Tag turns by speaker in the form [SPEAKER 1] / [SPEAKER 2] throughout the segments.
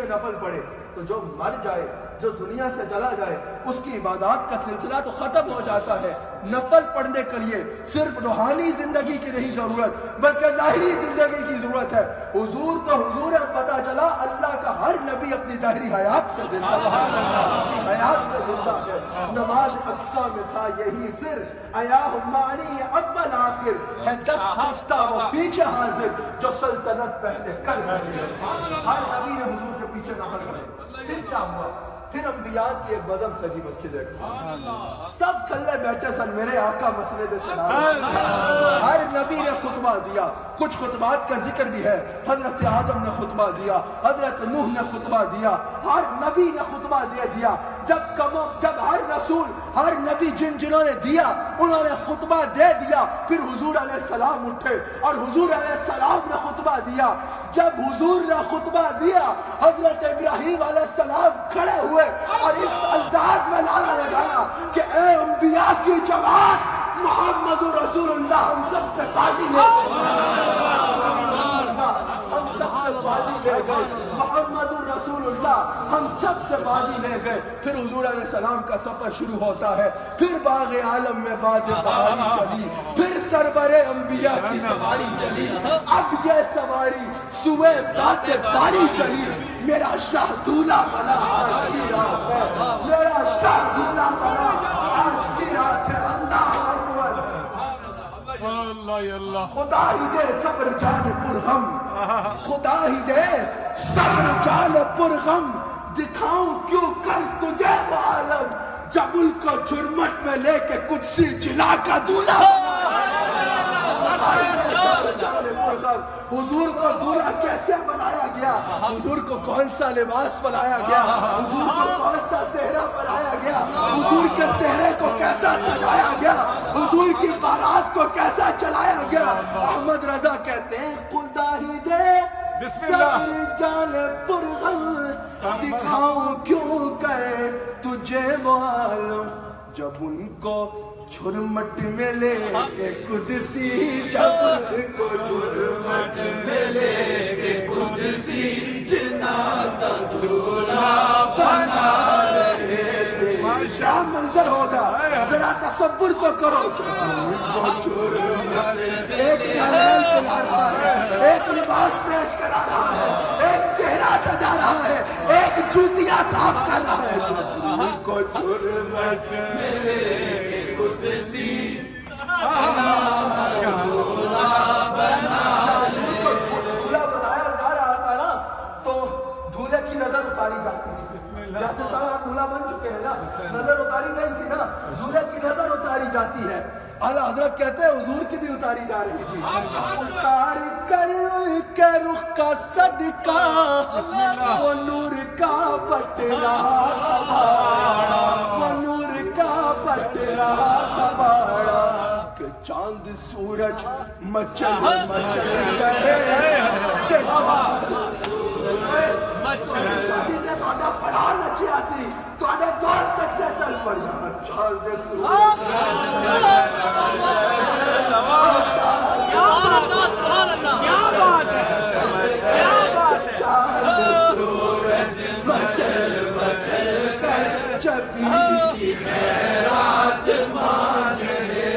[SPEAKER 1] پیچھے نفل پڑھے تو جو مر جائے، جو دنیا سے چلا جائے، اس کی عبادات کا سلسلہ تو ختم ہو جاتا ہے۔ نفل پڑھنے کے لیے صرف روحانی زندگی کی نہیں ضرورت بلکہ ظاہری زندگی کی ضرورت ہے۔ حضور تو حضور ہے، پتہ چلا اللہ کا ہر نبی اپنی ظاہری حیات سے زندہ ہے۔ نماز اقصا میں تھا یہی سر، ایا ہمانی اول آخر ہے، دست دستہ وہ پیچھے حاضر جو سلطنت پہلے کر رہے ہیں۔ ہر نبی نے حضور کے پیچھے نفل پڑھے۔ پھر کیا ہوا؟ پھر انبیاء کی ایک بزم سجی مسجد ہے، سب تھلے بیٹھے سن، میرے آقا مسجد سلام، ہر نبی نے خطبہ دیا۔ کچھ خطبات کا ذکر بھی ہے، حضرت آدم نے خطبہ دیا، حضرت نوح نے خطبہ دیا، ہر نبی نے خطبہ دیا۔ جب ہر رسول، ہر نبی جنہوں نے دیا انہوں نے خطبہ دے دیا، پھر حضور علیہ السلام اٹھے اور حضور علیہ السلام نے خطبہ دیا۔ جب حضور نے خطبہ دیا، حضرت ابراہیم علیہ السلام کھڑے ہوئے اور اس انداز میں نعرہ لگایا کہ اے انبیاء کی جماعت، محمد رسول اللہ ہم سب سے بازی لے گئے، محمد رسول اللہ ہم سب سے بازی لے گئے۔ پھر حضور علیہ السلام کا سفر شروع ہوتا ہے، پھر باغ عالم میں باد بہاری چلی، پھر سرور انبیاء کی سواری چلی، اب یہ سواری سوئے ذات باری چلی۔ میرا شاہ دولہ بنا آج کی رات ہے، میرا شاہ دولہ بنا آج کی رات ہے۔ اللہ خدا ہی دے صبر جان پر غم، خدا ہی دے صبر جان پر غم، دکھاؤں کیوں کل تجھے وہ عالم جب ان کو جرمٹ میں لے کے قدسی جلا کا دولہ۔ حضور کو دولہ کیسے بنایا گیا؟ حضور کو کون سا لباس بنایا گیا؟ حضور کو کون سا صحرا بنایا گیا؟ حضور کے صحرے کو کیسا سجایا گیا؟ حضور کی بارات کو کیسا چلایا گیا؟ احمد رضا کہتے ہیں خدا ہی دے صبر جان پر غم، دکھاؤں کیوں کرے تجھے وہ عالم جب ان کو جھرمٹ میں لے کے قدسی، جب ان کو جھرمٹ میں لے کے قدسی جنا کا دولہ بنا رہے تھے۔ کیا منظر ہوگا، ذرا تصور تو کرو۔ ایک دلیل پلا رہا ہے، ایک لباس پیش کرا رہا ہے، ایک صحرا سجا رہا ہے، ایک جوتیاں صاف کر رہا ہے، جب ان کو جھرمٹ میں لے کے قدسی دولہ بنایا جا رہا تھا نا، تو دولے کی نظر اتاری جاتی ہے۔ یاسر صاحب آپ دولہ بن چکے ہیں نا، نظر اتاری نہیں تھی نا، دولے کی نظر اتاری جاتی ہے۔ اعلیٰ حضرت کہتے ہیں حضور کی بھی اتاری جا رہی تھی۔ اتار کر کے رخ کا صدقہ وہ نور کا بٹلا کباڑا، وہ نور کا بٹلا کباڑا، کہ چاند سورج مچل مچل کرے، کہ چاند شادی نے توڑا پڑھا نچیا سی، توڑے دوست جیسل پڑھ جا چاند سورج مچل مچل کر جبی کی خیرات مانگے،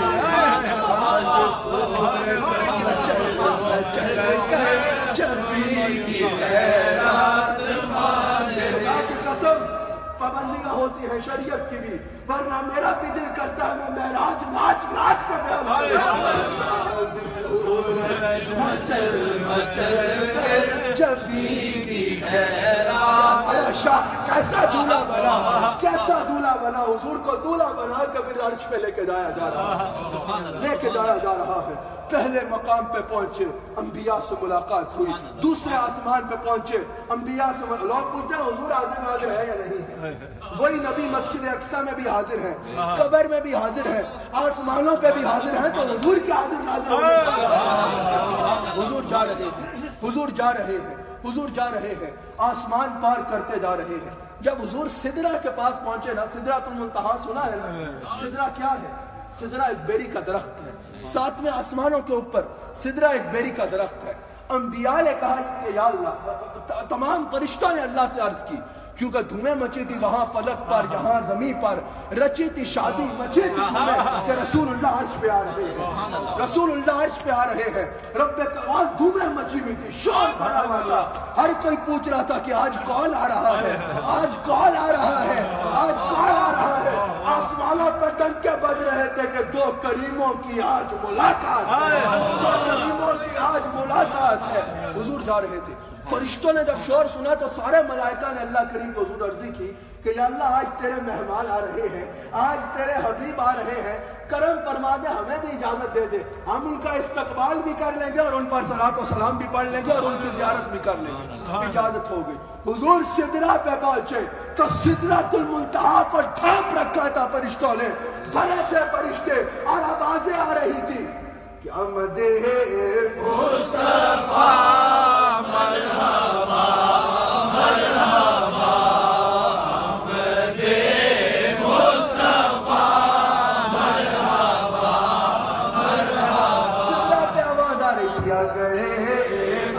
[SPEAKER 1] مچل مچل کر جبی کی خیرات مانگے۔ قسم پابندیاں ہوتی ہیں شریعت کی بھی، ورنہ میرا بھی دل کرتا ہے میں معراج ناچ ناچ کر مچل مچل کر جبی کی خیرات۔ ارے شاہ کیسا دولہ بنا، کیسا دولہ بنا، حضور کو دولہ بنا کے پھر عرش پہ لے کے جایا جا رہا ہے، لے کے جایا جا رہا ہے۔ پہلے مقام پہ پہنچے، انبیاء سے ملاقات ہوئی، دوسرے آسمان پہ پہنچے، انبیاء سے لوگ پوچھتے ہیں حضور حاضر ناظر ہے یا نہیں ہے؟ وہی نبی مسجد اقصی میں بھی حاضر ہے، قبر میں بھی حاضر ہے، آسمانوں پہ بھی حاضر ہے، تو حضور کی حاضر ناظر حضور جا رہے ہیں، حضور جا رہے ہیں، حضور جا رہے ہیں، آسمان پار کرتے جا رہے ہیں۔ جب حضور سدرہ کے پاس پہنچے نا، سدرۃ المنتہا سنا ہے نا؟ سدرہ کیا ہے؟ سدرہ ایک بیری کا درخت ہے، ساتویں آسمانوں کے اوپر سدرہ ایک بیری کا درخت ہے۔ انبیاء نے کہا کہ یا اللہ، تمام فرشتوں نے اللہ سے عرض کی، کیونکہ دھومیں مچی تھی وہاں فلک پر، یہاں زمین پر، رچی تھی شادی، مچی تھی دھومیں کہ رسول اللہ عرش پہ آ رہے ہیں، رسول اللہ عرش پہ آ رہے ہیں۔ رب کعبہ دھومیں مچی ہوئی تھی، شور بھرا ہوا تھا، ہر کوئی پوچھ رہا تھا کہ آج کون آ رہا ہے، آج کون آ رہا ہے، آج کون آ رہا ہے۔ آسمانوں پہ ڈنکے بج رہے تھے کہ دو کریموں کی آج ملاقات ہے، دو کریموں کی آج ملاقات ہے۔ حضور جا رہے تھے، فرشتوں نے جب شور سنا تو سارے ملائکہ نے اللہ کریم کو حضور عرضی کی کہ یا اللہ آج تیرے مہمان آ رہے ہیں، آج تیرے حبیب آ رہے ہیں، کرم فرما دے، ہمیں بھی اجازت دے دے، ہم ان کا استقبال بھی کر لیں گے اور ان پر صلاۃ و سلام بھی پڑھ لیں گے اور ان کی زیارت بھی کر لیں گے۔ اجازت ہو گئی، حضور سدرہ پہ پہنچے تو سدرۃ المنتہا کو ڈھانپ رکھا تھا فرشتوں نے، بھرے تھے فرشتے اور آوازیں آ رہی تھی کہ آمد مصطفیٰ مرحبا مرحبا، آمد مصطفیٰ مرحبا مرحبا۔ سدرہ پہ آواز آ رہی تھی، آ گئے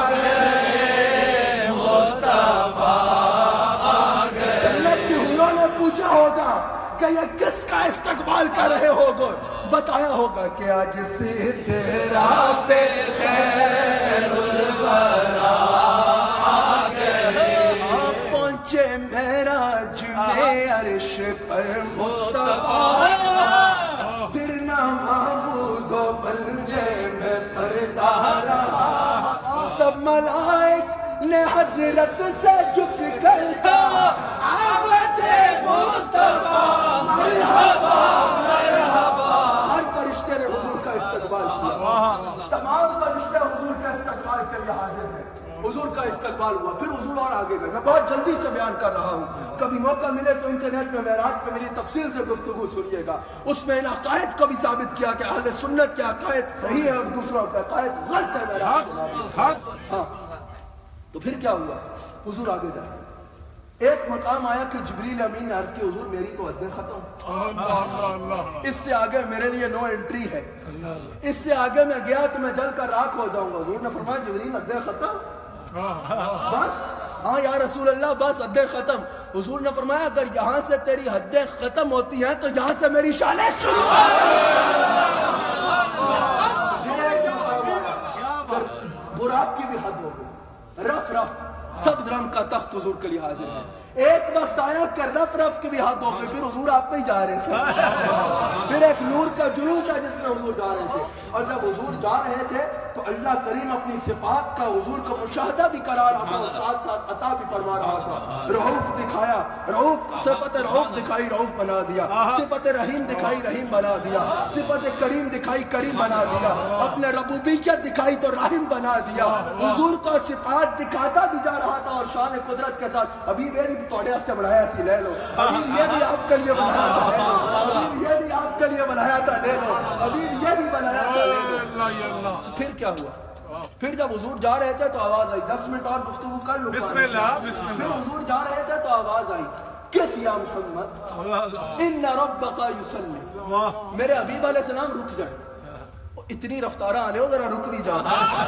[SPEAKER 1] مصطفیٰ آ گئے۔ جنت کی حوروں نے پوچھا ہوگا کہ یہ کس کا استقبال کر رہے ہوگے، بتایا ہوگا کہ آج سدرہ پہ خیر الورا آ گئے، پہنچے معراج میں عرش پر مصطفیٰ، پھر نہ معبود و بندے میں پردہ رہا، سب ملائک نے حضرت سے جھک کر کہا آمد مصطفیٰ مرحبا مرحبا۔ ہر فرشتے نے حضور کا استقبال کیا، تمام فرشتے حضور کا استقبال کے لیے حاضر ہیں، حضور کا استقبال ہوا، پھر حضور اور آگے گئے۔ میں بہت جلدی سے بیان کر رہا ہوں، کبھی موقع ملے تو انٹرنیٹ میں معراج پہ میری تفصیل سے گفتگو سنیے گا، اس میں ان عقائد کو بھی ثابت کیا کہ اہل سنت کے عقائد صحیح ہے اور دوسروں کے عقائد غلط ہے معراج۔ ہاں تو پھر کیا ہوا، حضور آگے جائے، ایک مقام آیا کہ جبریل امین نے عرض کی حضور میری تو حدیں ختم، اس سے آگے میرے لیے نو انٹری ہے، اس سے آگے میں گیا تو میں جل کر راکھ ہو جاؤں گا۔ حضور نے فرمایا جبریل حدیں ختم، بس؟ ہاں یا رسول اللہ بس حدیں ختم۔ حضور نے فرمایا اگر یہاں سے تیری حدیں ختم ہوتی ہیں تو یہاں سے میری شانیں شروع براق کی بھی حد ہو گئی، رف رف سبز رنگ کا تخت حضور کے لیے حاضر ہے۔ ایک وقت آیا کہ رف رف کی بھی حد ہو گئی، پھر حضور آپ پہ ہی جا رہے تھے، پھر ایک نور کا جنون تھا جس میں حضور جا رہے تھے، اور جب حضور جا رہے تھے تو اللہ کریم اپنی صفات کا حضور کا مشاہدہ بھی کرا رہا تھا اور ساتھ ساتھ عطا بھی فرما رہا تھا۔ رؤوف دکھایا، رؤوف صفت رؤوف دکھائی، رؤوف بنا دیا، صفت رحیم دکھائی، رحیم بنا دیا، صفت کریم دکھائی، کریم بنا دیا، اپنے ربوبیت دکھائی تو رحیم بنا دیا۔ حضور کو صفات دکھاتا بھی جا رہا تھا اور شان قدرت کے ساتھ ابھی میری توڑے ہستے بڑھایا سی لے لو، ابھی یہ بھی آپ کے لیے بنایا تھا لے لو، ابھی یہ بھی آپ کے لیے بنایا تھا لے لو، ابھی یہ بھی بنایا تھا لے لو۔ پھر کیا ہوا، پھر جب حضور جا رہے تھے تو آواز آئی، 10 منٹ اور گفتگو کر لوں،
[SPEAKER 2] بسم اللہ بسم
[SPEAKER 1] پھر
[SPEAKER 2] اللہ۔
[SPEAKER 1] حضور جا رہے تھے تو آواز آئی کس یا محمد ان ربک یصلی، میرے حبیب علیہ السلام رک جائیں، اتنی رفتارہ آنے ہو ذرا رک بھی جاؤ،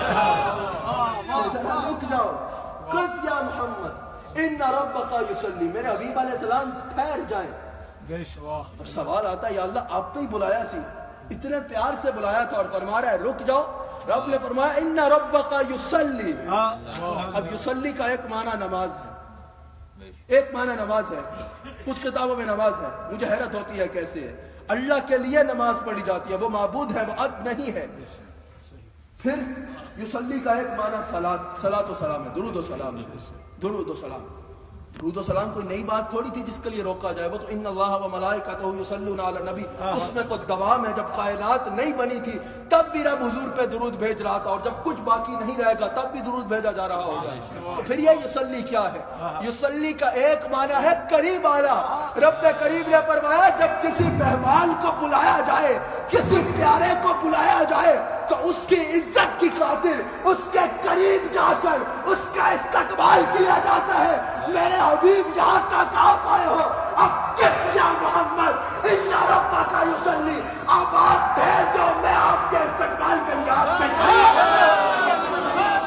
[SPEAKER 1] ذرا رک جاؤ، کس یا محمد ان ربک یصلی، میرے حبیب علیہ السلام ٹھہر جائیں۔ اب سوال آتا ہے یا اللہ آپ تو ہی بلایا سی، اتنے پیار سے بلایا تھا اور فرما رہا ہے رک جاؤ، رب نے فرمایا ان ربک یصلی۔ اب یصلی کا ایک معنی نماز ہے، ایک معنی نماز ہے، کچھ کتابوں میں نماز ہے، مجھے حیرت ہوتی ہے کیسے ہے، اللہ کے لیے نماز پڑھی جاتی ہے، وہ معبود ہے، وہ عبد نہیں ہے۔ پھر یصلی کا ایک معنی صلاۃ و سلام ہے، درود و سلام ہے، درود و سلام۔ درود و سلام کوئی نئی بات تھوڑی تھی جس کے لیے روکا جائے، وہ تو ان اللہ و ملائکتہ یصلون علی النبی، اس میں تو دوام ہے، جب کائنات نہیں بنی تھی تب بھی رب حضور پہ درود بھیج رہا تھا، اور جب کچھ باقی نہیں رہے گا تب بھی درود بھیجا جا رہا ہوگا۔ تو پھر یہ یصلی کیا ہے، یصلی کا ایک معنی ہے قریب آنا۔ رب کریم نے فرمایا جب کسی مہمان کو بلایا جائے، کسی پیارے کو بلایا جائے تو اس کی عزت کی خاطر اس کے قریب جا کر اس کا استقبال کیا جاتا ہے۔ میرے حبیب یہاں تک آپ آئے ہو، اب کس یا محمد ان ربک یصلی، اب آپ ٹھہر جاؤ، میں آپ کے استقبال کے لیے آپ سے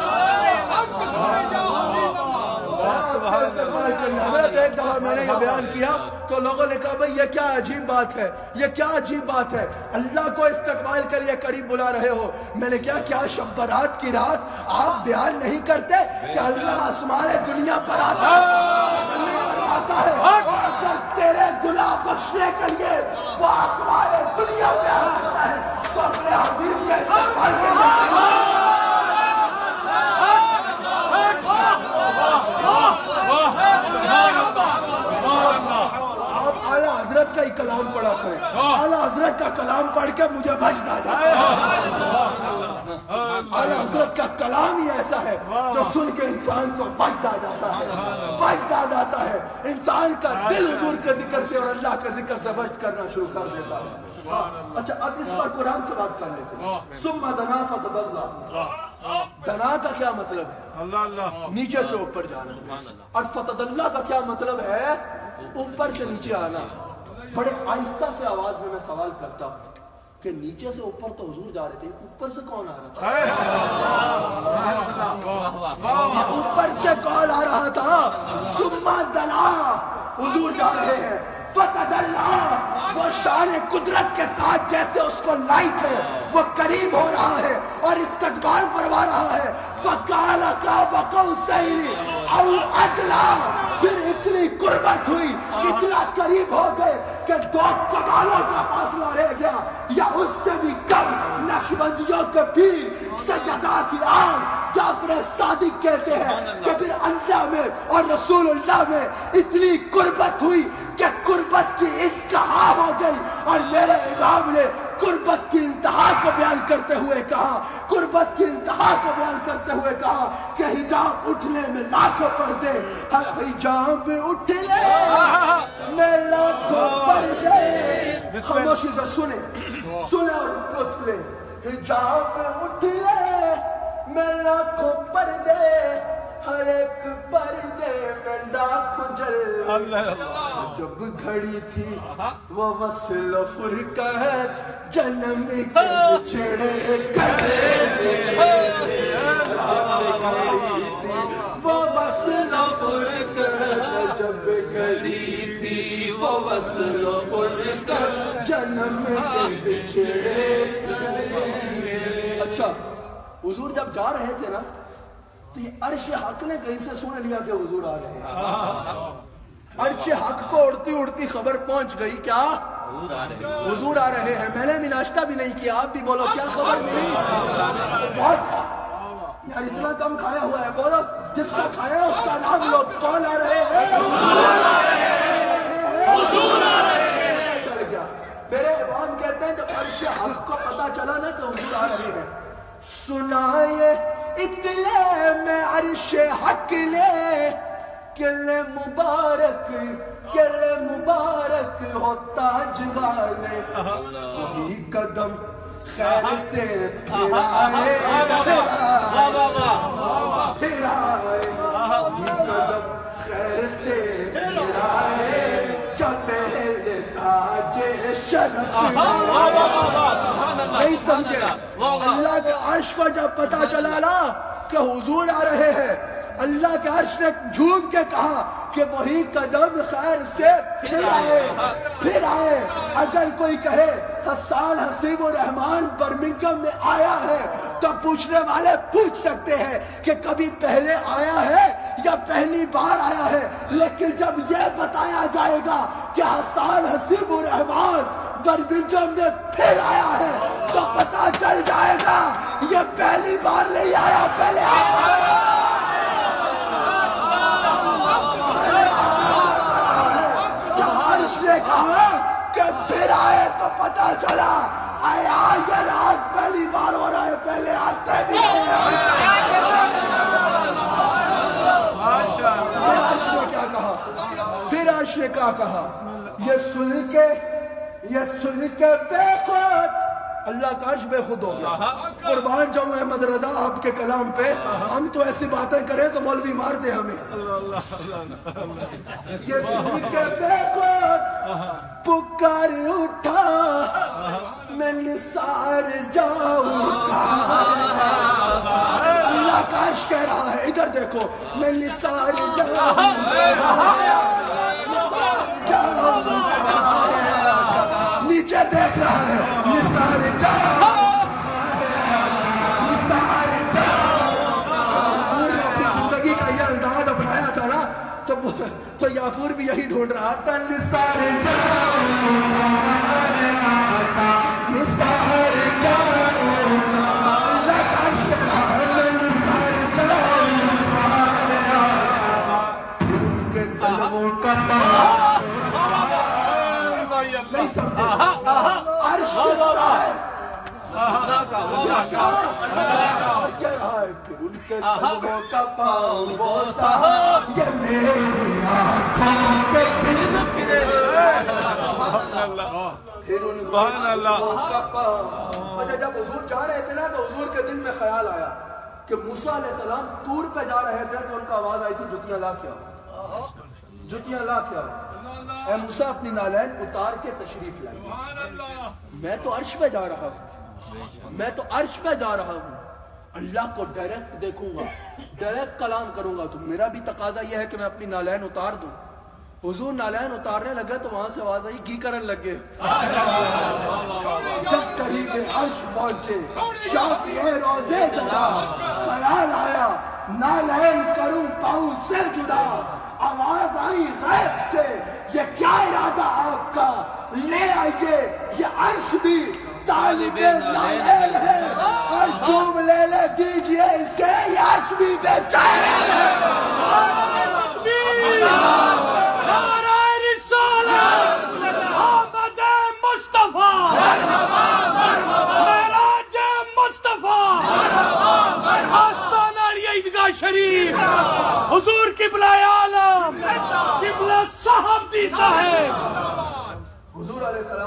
[SPEAKER 1] استقبال کر لیا. حضرت ایک دفعہ میں نے یہ بیان کیا تو لوگوں نے کہا بھئی یہ کیا عجیب بات ہے, یہ کیا عجیب بات ہے, اللہ کو استقبال کے لیے قریب بلا رہے ہو. میں نے کیا شب برات کی رات آپ بیان نہیں کرتے کہ اللہ آسمان دنیا پر آتا ہے, اور اگر تیرے گناہ بخشنے کے لیے وہ آسمان دنیا پہ آتا ہے تو اپنے حبیب کے استقبال کے لیے آپ اعلیٰ حضرت کا ہی کلام پڑھا کریں. اعلیٰ حضرت کا کلام پڑھ کے مجھے وجد آ جاتا ہے. اعلیٰ حضرت کا کلام ہی ایسا ہے جو سن کے انسان کو وجد آ جاتا ہے, وجد آ جاتا ہے. انسان کا دل حضور کے ذکر سے اور اللہ کے ذکر سے وجد کرنا شروع کر دیتا ہے. اچھا اب اس پر قرآن سے بات کر لیتے ہیں. ثم دنا فتدلّا. دنا کا کیا مطلب ہے؟ نیچے سے اوپر جانا. اور فتدلّا کا کیا مطلب ہے؟ اوپر سے نیچے آنا. بڑے آہستہ سے آواز میں سوال کرتا ہوں کہ نیچے سے اوپر تو حضور جا رہے تھے, اوپر سے کون آ رہا تھا؟ اوپر سے کون آ رہا تھا؟ ثم دنا, حضور جا رہے ہیں. فتدلّا, وہ شان قدرت کے ساتھ جیسے اس کو لائق ہے وہ قریب ہو رہا ہے اور استقبال فرما رہا ہے. فقال قاب قوسین او ادنی, پھر اتنی قربت ہوئی, اتنا قریب ہو گئے کہ 2 کمالوں کا فاصلہ رہ گیا یا اس سے بھی کم. نقشبندیوں کے پیر سیدہ کی آنکھ جعفر صادق کہتے ہیں کہ پھر اللہ میں اور رسول اللہ میں اتنی قربت ہوئی کہ قربت کی انتہا ہو گئی. اور میرے امام نے قربت کی انتہا کو بیان کرتے ہوئے کہا, قربت کی انتہا کو بیان کرتے ہوئے کہا کہ حجاب اٹھنے میں لاکھوں پردے, حجاب اٹھنے میں لاکھوں پردے. خاموشی سے سنیں اور لطف لیں. حجاب اٹھنے میں لاکھوں پردے, ہر ایک پردے میں لاکھوں جلوے. جب گھڑی تھی وہ وصل و فرقت جنم کے بچھڑے گئے, وہ وصل و فرقت جب گھڑی تھی وہ وصل و فرقت جنم کے بچھڑے گئے. اچھا حضور جب جا رہے تھے نا تو یہ عرش حق نے کہیں سے سن لیا کہ حضور آ رہے ہیں. عرش حق کو اڑتی اڑتی خبر پہنچ گئی کیا حضور آ رہے ہیں. میں نے بھی ناشتہ بھی نہیں کیا, آپ بھی بولو کیا خبر ملی؟ بہت یار اتنا کم کھایا ہوا ہے, بولو جس کا کھایا اس کا نام لو. کون آ رہے ہیں؟ حضور آ رہے ہیں. چل گیا. میرے امام کہتے ہیں جب عرش حق کو پتا چلا نا کہ حضور آ رہے ہیں, سنائے اطلاع میں عرش حق لے, کلے مبارک ہو تاج والے, وہی قدم خیر سے پھرائے, وہی قدم خیر سے پھرائے, جو پہلے تاج شرف. نہیں سمجھے؟ اللہ کے عرش کو جب پتا چلا نا کہ حضور آ رہے ہیں, اللہ کے عرش نے جھوم کے کہا کہ وہی قدم خیر سے پھر آئے. اگر کوئی کہے حسان حسیب الرحمان برمنگھم میں آیا ہے تو پوچھنے والے پوچھ سکتے ہیں کہ کبھی پہلے آیا ہے یا پہلی بار آیا ہے, لیکن جب یہ بتایا جائے گا کہ حسان حسیب الرحمان برمنگھم میں پھر آیا ہے تو پتا چل جائے گا یہ پہلی بار نہیں آیا, پہلے آیا. نے کہا کہ پھر آئے تو پتا چلا آیا یہ راز پہلی بار ہو رہا ہے, پہلے آتے بھی نہیں. پھر عرش نے کیا کہا, پھر عرش نے کیا کہا, یہ سن کے بے خود اللہ کا عرش بے خود ہو گیا. قربان جاؤں احمد رضا آپ کے کلام پہ, ہم تو ایسی باتیں کریں تو مولوی مار دے ہمیں. یہ سن کے بے خود پکار اٹھا میں نثار جاؤں گا. اللہ کا عرش کہہ رہا ہے ادھر دیکھو میں نثار جاؤں نیچے دیکھ رہا ہے نثار جاؤں اپنایا تھا نا تو یافور بھی یہی ڈھونڈ رہا تھا نثار نثار اللہ کا عرش کہہ رہا ہے میں نثار پھر ان کے طلبوں کا نہیں سمجھے عرش کس کا ہے کیا رہا ہے پھر ان کے طلبوں کا پاؤں بوسا یہ میری آنکھوں کے دل پھرے پھر ان
[SPEAKER 2] سبحان اللہ
[SPEAKER 1] کا پاؤں. اچھا جب حضور جا رہے تھے نا تو حضور کے دل میں خیال آیا کہ موسیٰ علیہ السلام طور پہ جا رہے تھے تو ان کا آواز آئی تھی جتیاں لا کیا جتیاں لا کیا اے موسیٰ اپنی نالین اتار کے تشریف لائے میں تو عرش پہ جا رہا ہوں میں تو عرش پہ جا رہا ہوں اللہ کو ڈائریکٹ دیکھوں گا ڈائریکٹ کلام کروں گا تو میرا بھی تقاضا یہ ہے کہ میں اپنی نالین اتار دوں. حضور نالین اتارنے لگے تو وہاں سے آواز آئی گھی کرن لگے جب قریب عرش پہنچے شافع روزے جدا خیال آیا نالین کروں پاؤں سے جدا آواز آئی غیب سے یہ کیا ارادہ آپ کا لے آئیے یہ عرش بھی طالب نالین ہے اور جوم لے لے دیجئے اسے یہ عرش بھی بے چین ہے.
[SPEAKER 3] شریف حضور قبلہ عالم قبلہ صاحب دی صاحب
[SPEAKER 1] حضور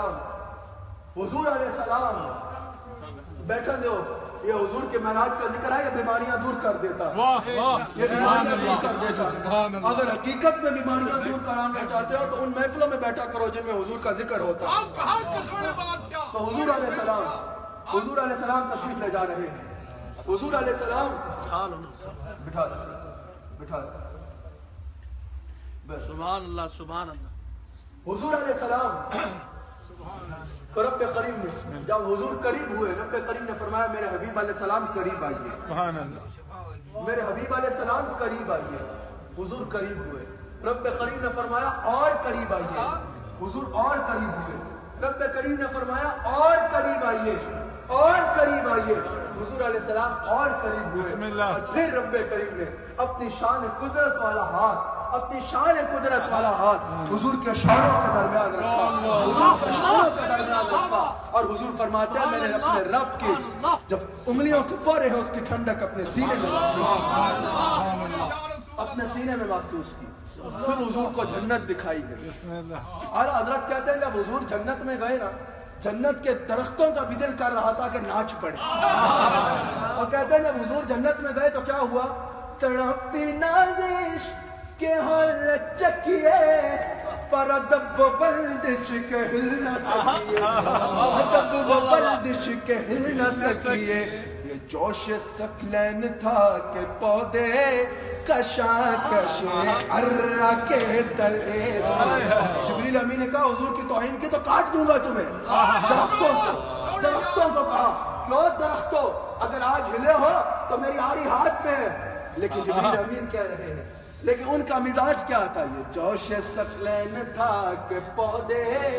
[SPEAKER 1] علیہ السلام بیٹھا دو یہ حضور کے معراج کا ذکر ہے یہ بیماریاں دور کر دیتا یہ بیماریاں دور کر دیتا. اگر حقیقت میں بیماریاں دور کرانا چاہتے ہو تو ان محفلوں میں بیٹھا کرو جن میں حضور کا ذکر ہوتا ہے. تو حضور علیہ السلام تشریف لے جا رہے ہیں. حضور علیہ السلام بٹھا
[SPEAKER 3] سبحان اللہ سبحان اللہ.
[SPEAKER 1] حضور علیہ السلام تو رب قریب میں جب حضور قریب ہوئے رب قریب نے فرمایا میرے حبیب علیہ السلام قریب آئیے
[SPEAKER 2] سبحان اللہ
[SPEAKER 1] میرے حبیب علیہ السلام قریب آئیے. حضور قریب ہوئے رب قریب نے فرمایا اور قریب آئیے. حضور اور قریب ہوئے رب قریب نے فرمایا اور قریب آئیے اور قریب آئیے. حضور علیہ السلام اور قریب ہوئے
[SPEAKER 2] بسم اللہ.
[SPEAKER 1] اور پھر رب کریم نے اپنی شان قدرت والا ہاتھ اپنی شان قدرت والا ہاتھ حضور کے شانوں کے درمیان رکھا حضور کے شانوں کے درمیان رکھا اور حضور فرماتے ہیں میں نے اپنے رب کی جب انگلیوں کے پورے ہیں اس کی ٹھنڈک اپنے سینے میں محسوس کی. پھر حضور کو جنت دکھائی گئی. اعلیٰ حضرت کہتے ہیں جب حضور جنت میں گئے نا جنت کے درختوں کا بھی دل کر رہا تھا کہ ناچ پڑے اور کہتے ہیں جب حضور جنت میں گئے تو کیا ہوا تڑپتی نازش کے حال چکیے پر ادب و بندش کے ہل نہ سکیے ادب و بندش کے ہل نہ سکیے. یہ جوش سکلین تھا کہ پودے کشاکش ارہ کے تلے. جبریل امین نے کہا حضور کی توہین کی تو کاٹ دوں گا تمہیں. درختوں کو کہا کیوں درختوں اگر آج ہلے ہو تو میری آری ہاتھ میں ہے. لیکن جبریل امین کہہ رہے ہیں لیکن ان کا مزاج کیا تھا یہ جوش سکلین تھا کہ پودے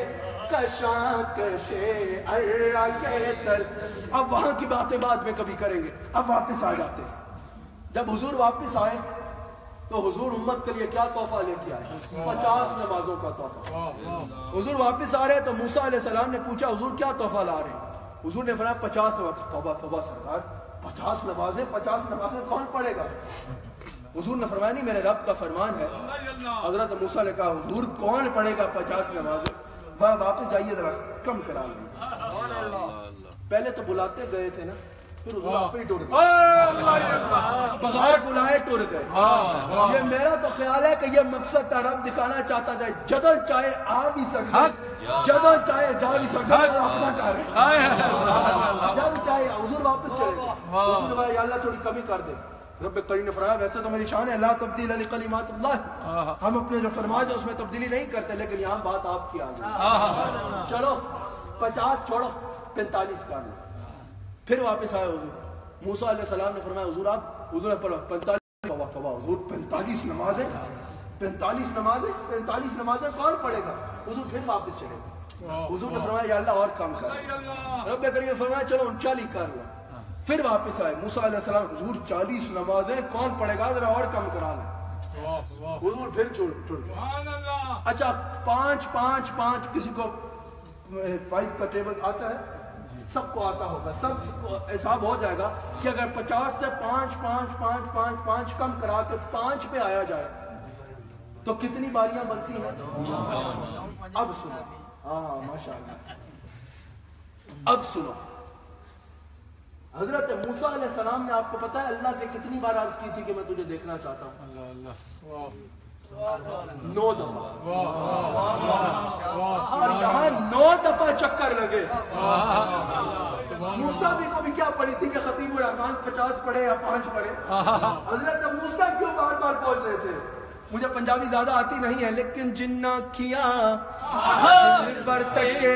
[SPEAKER 1] کشاکش ارہ کے تل. اب وہاں کی باتیں بعد میں کبھی کریں گے. اب واپس آ جاتے ہیں. جب حضور واپس آئے تو حضور امت کے لیے کیا تحفہ لے کے آئے 50 نمازوں کا تحفہ. حضور واپس آ رہے تو موسیٰ علیہ السلام نے پوچھا حضور کیا تحفہ لا رہے ہیں. حضور نے فرمایا 50 نماز. توبہ سرکار 50 نمازیں کون پڑھے گا. حضور نے فرمایا نہیں میرے رب کا فرمان ہے. حضرت موسیٰ نے کہا حضور کون پڑھے گا 50 نمازیں. واپس جائیے ذرا کم کرا لیں. پہلے تو بلاتے گئے تھے نا پھر حضور آپ ہی ٹر گئے بغیر بلائے ٹر گئے. یہ میرا تو خیال ہے کہ یہ مقصد تھا رب دکھانا چاہتا تھا جدوں چاہے آ بھی سکتے جدوں چاہے جا بھی سکتے اپنا کر رہے جب چاہے حضور واپس چلے گئے. حضور نے کہا یا اللہ تھوڑی کمی کر دے رب کریم نے فرمایا ویسے تو میری شان ہے لا تبدیل لکلمات اللہ، ہم اپنے جو فرما دیں اس میں تبدیلی نہیں کرتے، لیکن یہاں بات آپ کی آ گئی. چلو 50 چھوڑو 45 کر لو. پھر واپس آئے حضور. موسیٰ علیہ السلام نے فرمایا حضور آپ، حضور نے پڑھا 45، حضور 45 نمازیں 45 نمازیں 45 نمازیں کون پڑھے گا؟ حضور پھر واپس چلے گا. حضور نے فرمایا یا اللہ اور کم کر. رب کریم نے فرمایا چلو 39 کر لو. پھر واپس آئے موسیٰ علیہ السلام، حضور 40 نمازیں کون پڑھے گا، ذرا اور کم کرا لیں. حضور پھر چھوڑ. اچھا 5 5 5 کسی کو 5 کا ٹیبل آتا ہے؟ سب کو آتا ہوگا، سب کو حساب ہو جائے گا کہ اگر 50 سے 5 5 5 5 5 کم کرا کے 5 پہ آیا جائے تو کتنی باریاں بنتی ہیں؟ اب سنو. ہاں ماشاءاللہ. اب سنو، حضرت موسیٰ علیہ السلام نے آپ کو پتا ہے اللہ سے کتنی بار عرض کی تھی کہ میں تجھے دیکھنا چاہتا ہوں؟ 9 دفعہ. اور یہاں 9 دفعہ چکر لگے. موسیٰ بھی کو بھی کیا پڑی تھی کہ خطیب الرحمان 50 پڑھے یا 5 پڑھے؟ حضرت موسیٰ کیوں بار بار پہنچ رہے تھے؟ مجھے پنجابی زیادہ آتی نہیں ہے، لیکن جنہ کیا دل پر تکے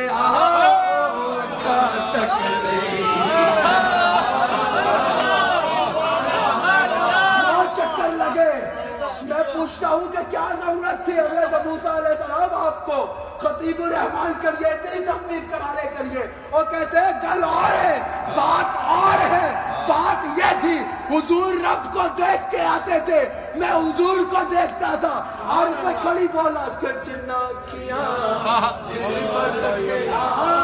[SPEAKER 1] چکر لگے. میں پوچھتا ہوں کہ کیا ضرورت تھی حضرت موسیٰ علیہ السلام آپ کو خطیب الرحمان کریے اتنی تخفیف کرانے کے لیے؟ اور کہتے ہیں گل اور ہے، بات اور ہے. بات یہ تھی حضور رب کو دیکھ کے آتے تھے، میں حضور کو دیکھتا تھا. اور میں کھڑی بولا کہ جنہ کیا دل پر تکیا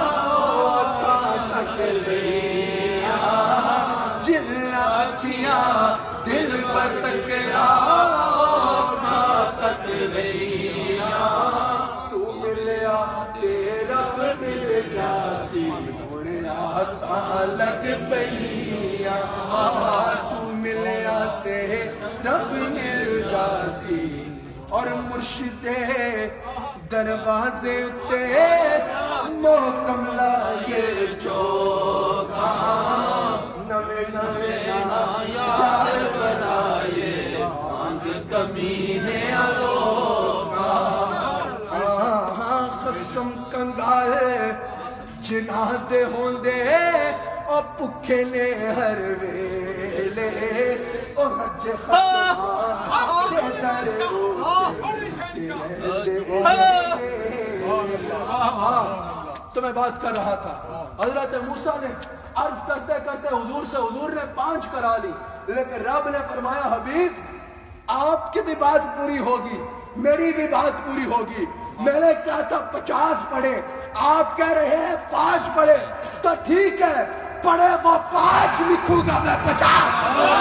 [SPEAKER 1] جنہ کیا دل پر تکیا تو ملیا تیرا مل جاسی آسان لگ پئی. تو ملیا تے رب مل جاسی اور مرشد دروازے اتے محکم لائے چوکا نوے نوے یار بنائے کمینے لوکا. قسم کنگالے جناح دے ہوندے او پکھے نے ہر ویلے او رج خسمان دے در تو میں بات کر رہا تھا. حضرت موسیٰ نے عرض کرتے کرتے حضور سے، حضور نے 5 کرا لی، لیکن رب نے فرمایا حبیب آپ کی بھی بات پوری ہوگی، میری بھی بات پوری ہوگی. میں نے کہا تھا 50 پڑھے، آپ کہہ رہے ہیں 5 پڑھے، تو ٹھیک ہے پڑھے وہ 5 لکھوں گا میں 50.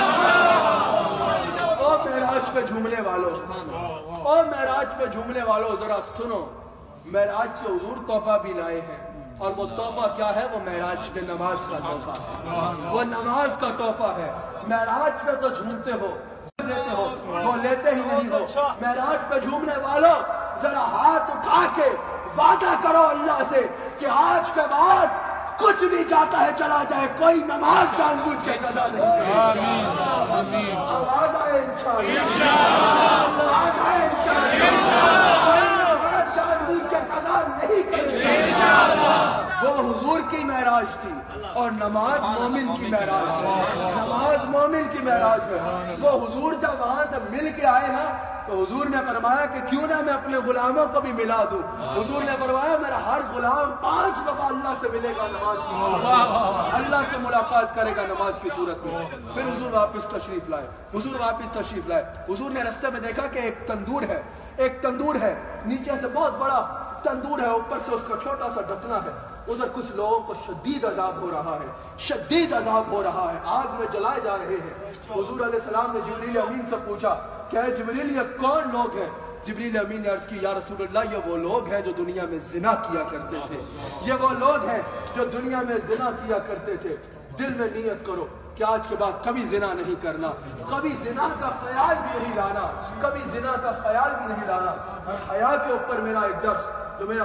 [SPEAKER 1] او معراج پہ جھومنے والوں، او معراج پہ جھومنے والوں ذرا سنو. معراج سے حضور تحفہ بھی لائے ہیں، اور وہ تحفہ کیا ہے؟ وہ معراج پہ نماز کا تحفہ ہے، وہ نماز کا تحفہ ہے. معراج پہ تو جھومتے ہو دیتے ہو، وہ لیتے ہی نہیں ہو. معراج پہ جھومنے والوں ذرا ہاتھ اٹھا کے وعدہ کرو اللہ سے کہ آج کے بعد کچھ بھی جاتا ہے چلا جائے، کوئی نماز جان بوجھ کے قضا نہیں کرے. آواز آئے انشاءاللہ، آواز آئے انشاءاللہ، جان بوجھ کے قضا نہیں کرے. وہ حضور کی معراج تھی اور نماز مومن کی معراج ہے، نماز مومن کی معراج ہے. وہ حضور جب وہاں سے مل کے آئے نا تو حضور نے فرمایا کہ کیوں نہ میں اپنے غلاموں کو بھی ملا دوں. حضور نے فرمایا میرا ہر غلام 5 دفعہ اللہ سے ملے گا نماز کی صورت، اللہ سے ملاقات کرے گا نماز کی صورت میں. پھر حضور واپس تشریف لائے، حضور واپس تشریف لائے. حضور نے رستے میں دیکھا کہ ایک تندور ہے، ایک تندور ہے، نیچے سے بہت بڑا تندور ہے، اوپر سے اس کا چھوٹا سا ڈھکنا ہے. ادھر کچھ لوگوں کو شدید عذاب ہو رہا ہے، شدید عذاب ہو رہا ہے، آگ میں جلائے جا رہے ہیں. حضور علیہ السلام نے جبریل امین سے پوچھا کہ اے جبریل یہ کون لوگ ہیں؟ جبریل امین نے عرض کی یا رسول اللہ یہ وہ لوگ ہیں جو دنیا میں زنا کیا کرتے تھے، یہ وہ لوگ ہیں جو دنیا میں زنا کیا کرتے تھے. دل میں نیت کرو کہ آج کے بعد کبھی زنا نہیں کرنا، کبھی زنا کا خیال بھی نہیں لانا، کبھی زنا کا خیال بھی نہیں لانا. اور حیا کے اوپر میرا ایک درس جو میرا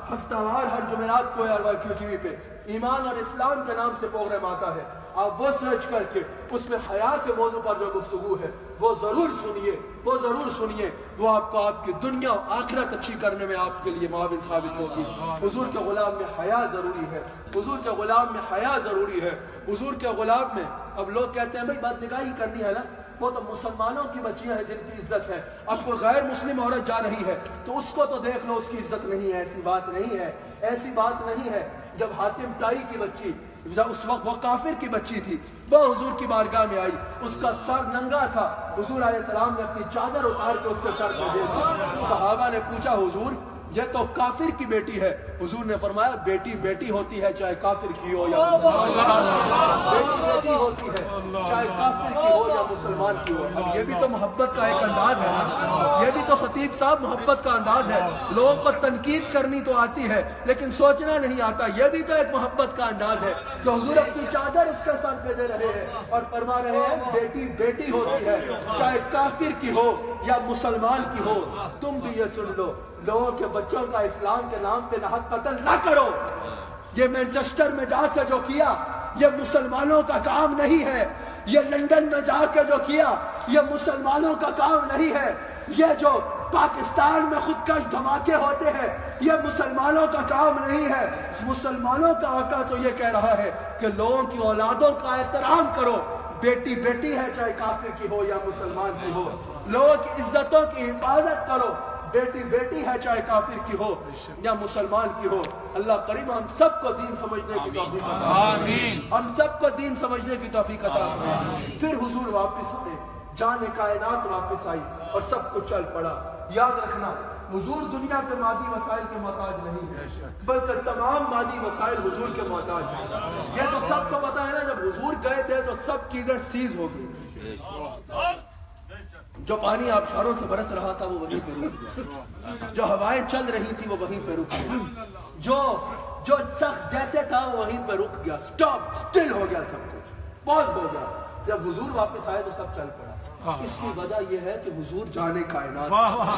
[SPEAKER 1] ہفتہ وار ہر جمعرات کو IRYQ TV پہ ایمان اور اسلام کے نام سے پروگرام آتا ہے. آپ وہ سرچ کر کے اس میں حیا کے موضوع پر جو گفتگو ہے وہ ضرور سنیے، وہ ضرور سنیے. وہ آپ کو آپ کی دنیا و آخرت اچھی کرنے میں آپ کے لیے معاون ثابت ہوگی. حضور کے غلام میں حیا ضروری ہے، حضور کے غلام میں حیا ضروری ہے. حضور کے غلام میں اب لوگ کہتے ہیں بھائی بد نگاہی کرنی ہے نا، وہ تو مسلمانوں کی بچیاں ہیں جن کی عزت ہے. اب کوئی غیر مسلم عورت جا رہی ہے تو اس کو تو دیکھ لو، اس کی عزت نہیں ہے. ایسی بات نہیں ہے، ایسی بات نہیں ہے. جب حاتم طائی کی بچی، جب اس وقت وہ کافر کی بچی تھی، وہ حضور کی بارگاہ میں آئی، اس کا سر ننگا تھا. حضور علیہ السلام نے اپنی چادر اتار کے اس کے سر پہ دے دی. صحابہ نے پوچھا حضور یہ تو کافر کی بیٹی ہے. حضور نے فرمایا بیٹی بیٹی ہوتی ہے چاہے کافر کی ہو یا مسلمان، بیٹی بیٹی ہوتی ہے چاہے کافر کی ہو یا مسلمان کی ہو. اب یہ بھی تو محبت کا ایک انداز ہے نا، یہ بھی تو خطیب صاحب محبت کا انداز ہے. لوگوں کو تنقید کرنی تو آتی ہے لیکن سوچنا نہیں آتا. یہ بھی تو ایک محبت کا انداز ہے کہ حضور اپنی چادر اس کے سر پہ دے رہے ہیں اور فرما رہے ہیں بیٹی بیٹی ہوتی ہے چاہے کافر کی ہو یا مسلمان کی ہو. تم بھی یہ سن لو، لوگوں کے بچوں کا اسلام کے نام پہ ناحق قتل نہ کرو. یہ مینچسٹر میں جا کے جو کیا یہ مسلمانوں کا کام نہیں ہے. یہ لندن میں جا کے جو کیا یہ مسلمانوں کا کام نہیں ہے. یہ جو پاکستان میں خودکش دھماکے ہوتے ہیں یہ مسلمانوں کا کام نہیں ہے. مسلمانوں کا آقا تو یہ کہہ رہا ہے کہ لوگوں کی اولادوں کا احترام کرو. بیٹی بیٹی ہے چاہے کافر کی ہو یا مسلمان کی ہو. لوگوں کی عزتوں کی حفاظت کرو. بیٹی بیٹی ہے چاہے کافر کی ہو یا مسلمان کی ہو. اللہ کریم ہم سب کو دین سمجھنے کی توفیق عطا فرمائے. ہم سب کو دین سمجھنے کی توفیق عطا فرمائے. پھر حضور واپس آئے، جان کائنات واپس آئی اور سب کچھ چل پڑا. یاد رکھنا حضور دنیا کے مادی وسائل کے محتاج نہیں ہے بلکہ تمام مادی وسائل حضور کے محتاج ہیں. یہ تو سب کو پتا ہے نا، جب حضور گئے تھے تو سب چیزیں سیز ہو گئی تھی. جو پانی آبشاروں سے برس رہا تھا وہ وہیں پہ رک گیا، جو ہوائیں چل رہی تھی وہ وہیں پہ رک گیا، جو شخص جیسے تھا وہ وہیں پہ رک گیا. سٹاپ، سٹل ہو گیا سب کچھ، پاز ہو گیا. جب حضور واپس آئے تو سب چل پڑا. اس کی وجہ یہ ہے کہ حضور جانے کائنات.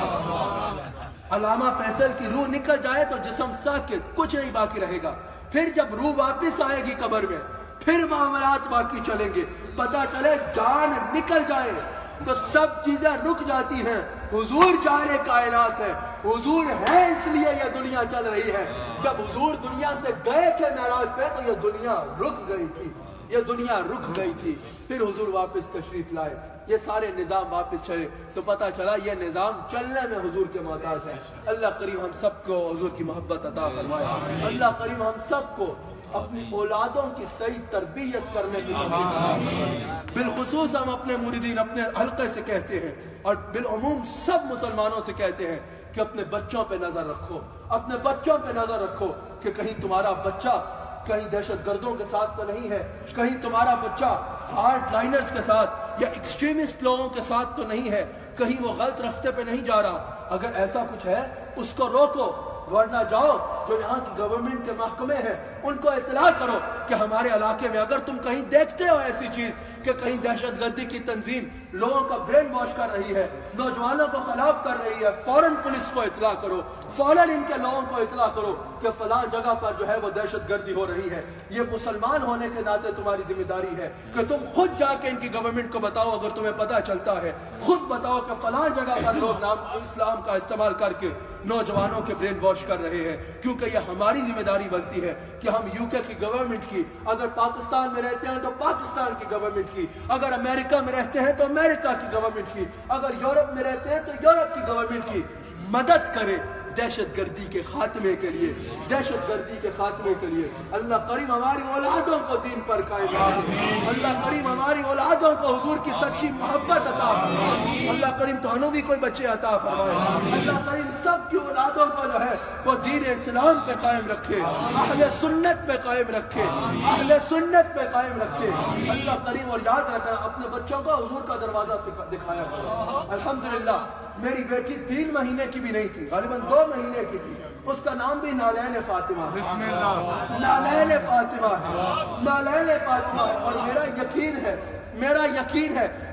[SPEAKER 1] علامہ فیصل کی روح نکل جائے تو جسم ساکت، کچھ نہیں باقی رہے گا. پھر جب روح واپس آئے گی قبر میں پھر معاملات باقی چلیں گے. پتہ چلے جان نکل جائے تو سب چیزیں رک جاتی ہیں. حضور جانے کائنات ہے، حضور ہے اس لیے یہ دنیا چل رہی ہے. جب حضور دنیا سے گئے تھے معراج پہ تو یہ دنیا رک گئی تھی، یہ دنیا رک گئی تھی. پھر حضور واپس تشریف لائے، یہ سارے نظام واپس چلے تو پتہ چلا یہ نظام چلنے میں حضور کے محتاج ہے. اللہ کریم ہم سب کو حضور کی محبت عطا فرمائے. اللہ کریم ہم سب کو اپنی اولادوں کی صحیح تربیت کرنے کی توفیق عطا فرمائے. بالخصوص ہم اپنے مریدین اپنے حلقے سے کہتے ہیں اور بالعموم سب مسلمانوں سے کہتے ہیں کہ اپنے بچوں پہ نظر رکھو، اپنے بچوں پہ نظر رکھو کہ کہیں تمہارا بچہ کہیں دہشت گردوں کے ساتھ تو نہیں ہے، کہیں تمہارا بچہ ہارڈ لائنرز کے ساتھ یا ایکسٹریمسٹ لوگوں کے ساتھ تو نہیں ہے، کہیں وہ غلط راستے پہ نہیں جا رہا. اگر ایسا کچھ ہے اس کو روکو، ورنہ جاؤ جو یہاں کی گورنمنٹ کے محکمے ہیں ان کو اطلاع کرو کہ ہمارے علاقے میں اگر تم کہیں دیکھتے ہو ایسی چیز کہ کہیں دہشت گردی کی تنظیم لوگوں کا برین واش کر رہی ہے، نوجوانوں کو خراب کر رہی ہے، فوراً پولیس کو اطلاع کرو، فوراً ان کے لوگوں کو اطلاع کرو کہ فلاں جگہ پر جو ہے وہ دہشت گردی ہو رہی ہے. یہ مسلمان ہونے کے ناطے تمہاری ذمہ داری ہے کہ تم خود جا کے ان کی گورنمنٹ کو بتاؤ. اگر تمہیں پتہ چلتا ہے خود بتاؤ کہ فلاں جگہ پر لوگ نام اسلام کا استعمال کر کے نوجوانوں کے برین واش کر رہے ہیں. کیونکہ یہ ہماری ذمہ داری بنتی ہے کہ ہم UK کی گورنمنٹ کی، اگر پاکستان میں رہتے ہیں تو پاکستان کی گورنمنٹ کی، اگر امریکہ میں رہتے ہیں تو امریکہ کی گورنمنٹ کی، اگر یورپ میں رہتے ہیں تو یورپ کی گورنمنٹ کی مدد کرے دہشت گردی کے خاتمے کے لیے، دہشت گردی کے خاتمے کے لیے. اللہ کریم ہماری اولادوں کو دین پر قائم رکھے. اللہ کریم ہماری اولادوں کو حضور کی سچی محبت عطا فرمائے. اللہ کریم تانوں بھی کوئی بچے عطا فرمائے. اللہ کریم سب کی اولادوں کو جو ہے وہ دین اسلام پہ قائم رکھے، اہل سنت پہ قائم رکھے، اہل سنت پہ قائم رکھے. اللہ کریم اور یاد رکھنا اپنے بچوں کو حضور کا دروازہ دکھایا کرو. الحمدللہ میری بیٹی 3 مہینے کی بھی نہیں تھی، غالباً 2 مہینے کی تھی. اس کا نام بھی نالین فاطمہ ہے. بسم اللہ، نالین فاطمہ ہے، نالین فاطمہ ہے. اور میرا یقین ہے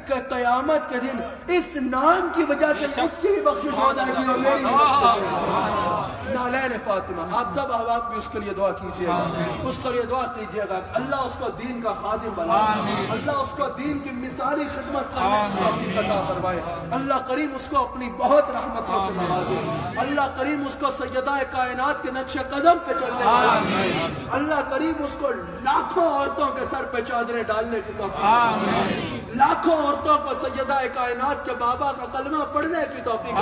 [SPEAKER 1] کہ قیامت کے دن اس نام کی وجہ سے اس کی بھی بخشش ہو جائے گی اور میری بھی۔ نالین فاطمہ، آپ سب احباب بھی اس کے لیے دعا کیجئے گا، اس کے لیے دعا کیجئے گا کہ اللہ اس کو دین کا خادم بنائے، اللہ اس کو دین کی مثالی خدمت کرنے کی توفیق عطا فرمائے، اللہ کریم اس کو اپنی بہت رحمتوں سے نوازے، اللہ کریم اس کو سیدہ کائنات کے نقش قدم پہ چلنے والے، اللہ کریم اس کو لاکھوں عورتوں کے سر پہ چادریں ڈالنے کی توفیق، لاکھوں عورتوں کو سیدہ کائنات کے بابا کا کلمہ پڑھنے کی توفیق،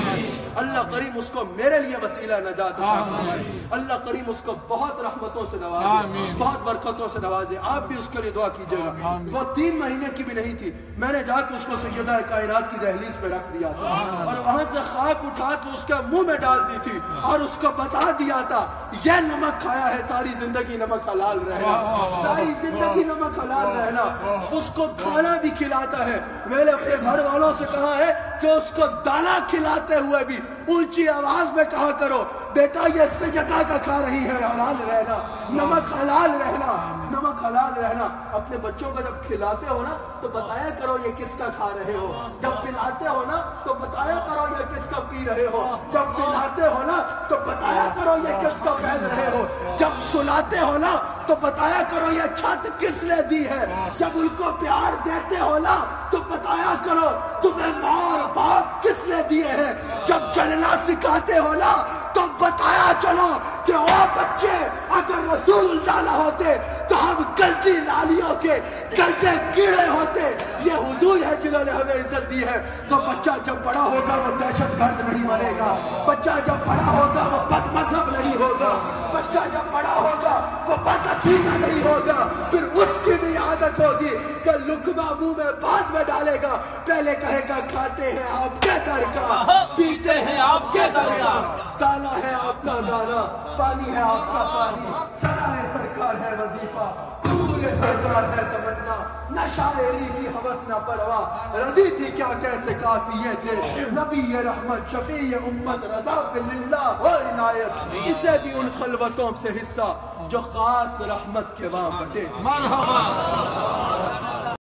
[SPEAKER 1] اللہ کریم اس کو میرے لیے وسیلہ نجات عطا فرمائے، اللہ کریم اس کو بہت رحمتوں سے نوازے، بہت برکتوں سے نوازے۔ آپ بھی اس کے لیے دعا کیجئے گا۔ وہ 3 مہینے کی بھی نہیں تھی، میں نے جا کے اس کو سیدہ کائنات کی دہلیز پہ رکھ دیا تھا اور وہاں سے خاک اٹھا کے اس کے منہ میں ڈال دی تھی اور اس کو بتا دیا تھا یہ نمک کھایا ہے ساری زندگی نمک حلال رہنا، ساری زندگی نمک حلال رہنا۔ اس کو کھانا بھی کھلاتا ہے، میں نے اپنے گھر والوں سے کہا ہے کہ اس کو دانا کھلاتے ہوئے بھی اونچی آواز میں کہا کرو بیٹا یہ سیدہ کا کھا رہی ہے، حلال رہنا، نمک حلال رہنا، نمک حلال رہنا۔ اپنے بچوں کو جب کھلاتے ہو نا تو بتایا کرو یہ کس کا کھا رہے ہو، جب پلاتے ہو نا تو بتایا کرو یہ کس کا پی رہے ہو، جب پلاتے ہو نا تو بتایا کرو یہ کس کا پہن رہے ہو، جب سلاتے ہو نا تو بتایا کرو یہ چھت کس نے دی ہے، جب ان کو پیار دیتے ہو نا تو بتایا کرو تمہیں ماں اور باپ کس نے دیے ہیں، جب چلنا سکھاتے ہو نا تو بتایا چلو کہ او بچے اگر رسول اللہ نہ ہوتے تو ہم گلتی لالیوں کے گلتے کیڑے ہوتے، یہ حضور ہے جنہوں نے ہمیں عزت دی ہے۔ تو بچہ جب بڑا ہوگا وہ دہشت گرد نہیں بنے گا، بچہ جب بڑا ہوگا وہ بد مذہب نہیں ہوگا، بچہ جب بڑا ہوگا وہ بد عقیدہ نہیں ہوگا، پھر اس کی بھی عادت ہوگی کہ لقمہ منہ میں بعد میں ڈالے گا، پہلے کہے گا کھاتے ہیں آپ کے در کا، پیتے ہیں آپ کے در کا، دانا ہے آپ کا دانا، پانی ہے آپ کا پانی، سرائے سرکار ہے وظیفہ، قبول سرکار ہے تمنا، نہ شاعری کی حوث نہ پرواہ، ردی تھی کیا کیسے کافیے تھے، نبی رحمت شفیع امت رضا باللہ و عنایت، اسے بھی ان خلوتوں سے حصہ جو خاص رحمت کے وہاں بٹے۔ مرحبا